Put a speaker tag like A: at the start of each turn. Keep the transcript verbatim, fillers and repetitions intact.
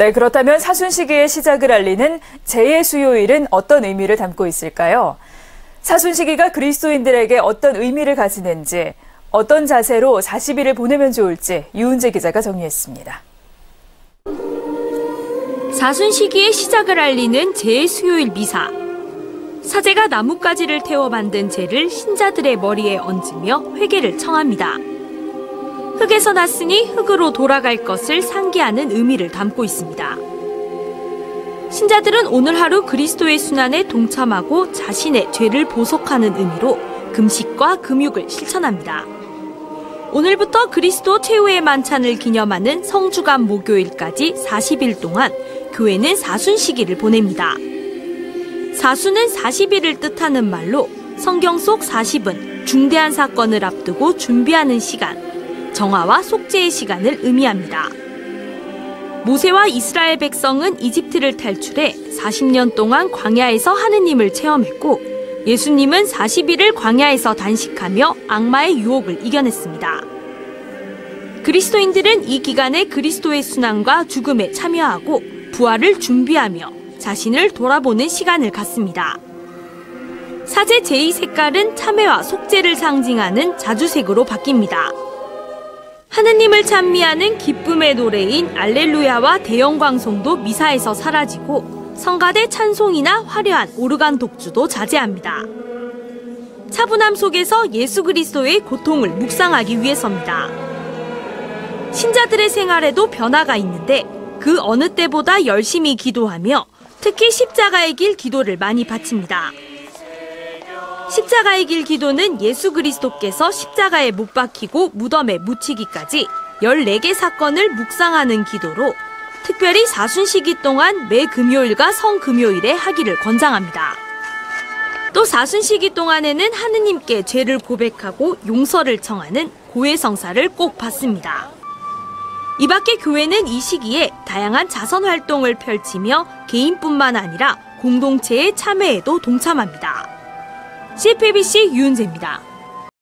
A: 네, 그렇다면 사순시기의 시작을 알리는 재예수요일은 어떤 의미를 담고 있을까요? 사순시기가 그리스도인들에게 어떤 의미를 가지는지, 어떤 자세로 사십 일을 보내면 좋을지 유은재 기자가 정리했습니다.
B: 사순시기의 시작을 알리는 재예수요일 미사. 사제가 나뭇가지를 태워 만든 재를 신자들의 머리에 얹으며 회개를 청합니다. 흙에서 났으니 흙으로 돌아갈 것을 상기하는 의미를 담고 있습니다. 신자들은 오늘 하루 그리스도의 순환에 동참하고 자신의 죄를 보속하는 의미로 금식과 금육을 실천합니다. 오늘부터 그리스도 최후의 만찬을 기념하는 성주간 목요일까지 사십 일 동안 교회는 사순시기를 보냅니다. 사순은 사십 일을 뜻하는 말로 성경 속 사십은 중대한 사건을 앞두고 준비하는 시간, 정화와 속죄의 시간을 의미합니다. 모세와 이스라엘 백성은 이집트를 탈출해 사십 년 동안 광야에서 하느님을 체험했고 예수님은 사십 일을 광야에서 단식하며 악마의 유혹을 이겨냈습니다. 그리스도인들은 이 기간에 그리스도의 순환과 죽음에 참여하고 부활을 준비하며 자신을 돌아보는 시간을 갖습니다. 사제 제의 색깔은 참회와 속죄를 상징하는 자주색으로 바뀝니다. 하느님을 찬미하는 기쁨의 노래인 알렐루야와 대영광송도 미사에서 사라지고 성가대 찬송이나 화려한 오르간 독주도 자제합니다. 차분함 속에서 예수 그리스도의 고통을 묵상하기 위해서입니다. 신자들의 생활에도 변화가 있는데 그 어느 때보다 열심히 기도하며 특히 십자가의 길 기도를 많이 바칩니다. 십자가의 길 기도는 예수 그리스도께서 십자가에 못 박히고 무덤에 묻히기까지 열네 개 사건을 묵상하는 기도로 특별히 사순시기 동안 매 금요일과 성금요일에 하기를 권장합니다. 또 사순시기 동안에는 하느님께 죄를 고백하고 용서를 청하는 고해성사를 꼭 받습니다. 이 밖에 교회는 이 시기에 다양한 자선 활동을 펼치며 개인뿐만 아니라 공동체의 참여에도 동참합니다. 씨피비씨 유은재입니다.